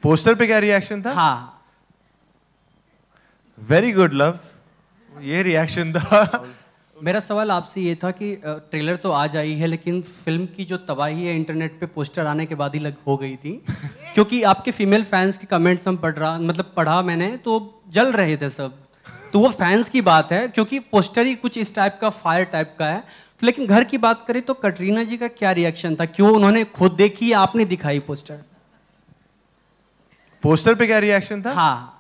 Poster पे क्या reaction था? हाँ, वेरी गुड लव, ये रिएक्शन था। मेरा सवाल आपसे ये था कि ट्रेलर तो आज आई है, लेकिन फिल्म की जो तबाही है इंटरनेट पे पोस्टर आने के बाद ही हो गई थी। क्योंकि आपके फीमेल फैंस के कमेंट्स हम पढ़ा मैंने, तो जल रहे थे सब। तो वो फैंस की बात है, क्योंकि पोस्टर ही कुछ इस टाइप का, फायर टाइप का है। तो लेकिन घर की बात करें तो कटरीना जी का क्या रिएक्शन था? क्यों उन्होंने खुद देखी या आपने दिखाई पोस्टर? पोस्टर पे क्या रिएक्शन था? हाँ,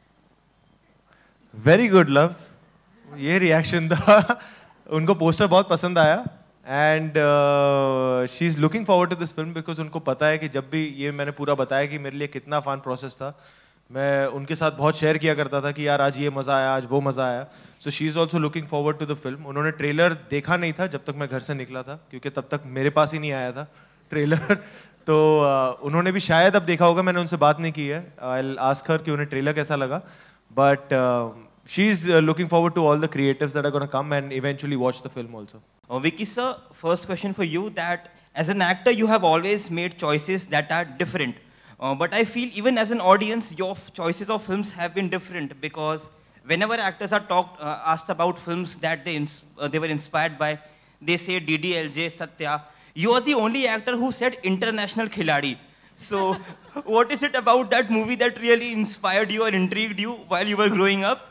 वेरी गुड लव, ये रिएक्शन था। उनको पोस्टर बहुत पसंद आया and she is looking forward to this film because उनको पता है कि जब भी ये मैंने पूरा बताया कि मेरे लिए कितना फन प्रोसेस था, मैं उनके साथ बहुत शेयर किया करता था कि यार आज ये मज़ा आया, आज वो मज़ा आया। So she is also looking forward to the film. उन्होंने ट्रेलर देखा नहीं था जब तक मैं घर से निकला था, क्योंकि तब तक मेरे पास ही नहीं आया था ट्रेलर। तो उन्होंने भी शायद अब देखा होगा, मैंने उनसे बात नहीं की है। आई विल आस्क हर कि उन्हें ट्रेलर कैसा लगा, but she is looking forward to all the creatives that are going to come and eventually watch the film also. Vicky sir, first question for you, that as an actor you have always made choices that are different, but I feel even as an audience your choices of films have been different, because whenever actors are asked about films that they were inspired by, they say DDLJ, Satya. You are the only actor who said international khiladi. So what is it about that movie that really inspired you or intrigued you while you were growing up?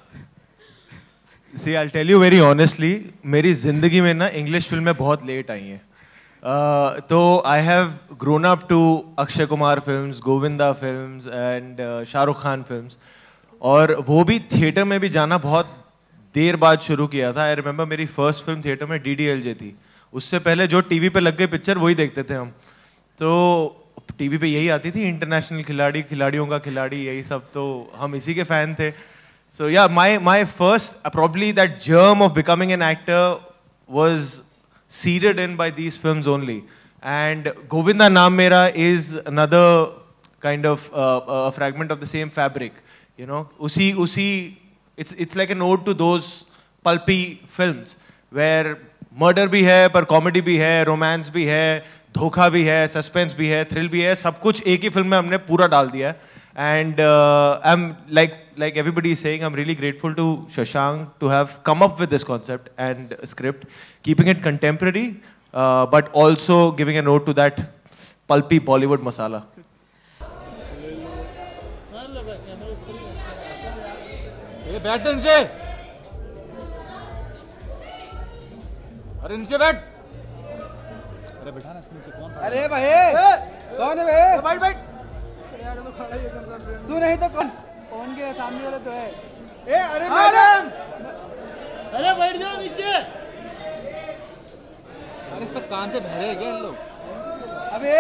See, I'll tell you very honestly, मेरी जिंदगी में ना English फिल्में बहुत late आई हैं। तो I have grown up to Akshay Kumar films, Govinda films and Shahrukh Khan films, और वो भी थिएटर में भी जाना बहुत देर बाद शुरू किया था। आई रिमेंबर मेरी फर्स्ट फिल्म थिएटर में DDLJ थी। उससे पहले जो टीवी पे लग गई पिक्चर वही देखते थे हम। तो टीवी पे यही आती थी, इंटरनेशनल खिलाड़ी, खिलाड़ियों का खिलाड़ी, यही सब, तो हम इसी के फैन थे। So yeah, my first, probably that germ of becoming an actor was seeded in by these films only. And Govinda Naam Mera is another kind of a fragment of the same fabric. You know, it's like an ode to those pulpy films where murder भी है, पर comedy भी है, romance भी है, धोखा भी है, suspense भी है, thrill भी है, सब कुछ एक ही फिल्म में हमने पूरा डाल दिया है। And I'm like everybody is saying, I'm really grateful to Shashank to have come up with this concept and script, keeping it contemporary, but also giving a note to that pulpy Bollywood masala. बैठ नीचे, अरे नीचे बैठ। अरे बैठा ना नीचे। कौन? अरे भाई कौन है भाई? बैठ बैठ। तू नहीं तो कौन के सामने वाले तो है। अरे मैडम, अरे बैठ जाओ नीचे। अरे सब कान से बहरे क्या लोग? अबे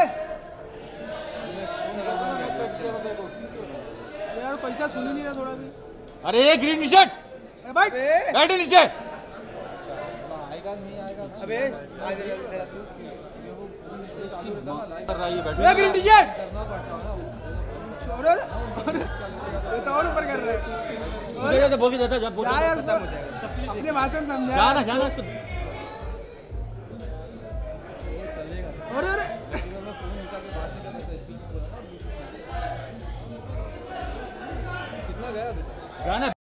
यार पैसा सुन ही नहीं रहा थोड़ा भी। अरे ग्रीन टी शर्ट, बैठ नीचे। आएगा नहीं आएगा? अबे ग्रीन टी शर्ट और ऊपर कर रहे हैं। बोल के देता जब अपने भाषण समझा। जाना जाना इसको। अरे कितना गया गाना?